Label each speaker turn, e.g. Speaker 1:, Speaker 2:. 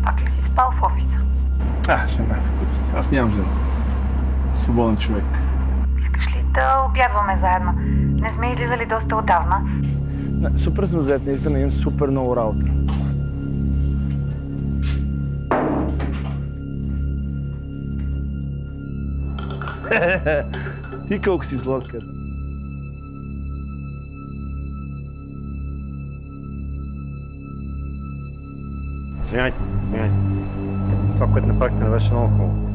Speaker 1: Пак ли си спал в офиса?
Speaker 2: Жена. Аз нямам жена. Свободен човек.
Speaker 1: Искаш ли да обядваме заедно? Не сме излизали доста отдавна.
Speaker 2: Супер съм зает, наистина имам супер много работа. Ти колко си сладка.
Speaker 3: Извинявайте. Това, което направихте, не беше много хубаво.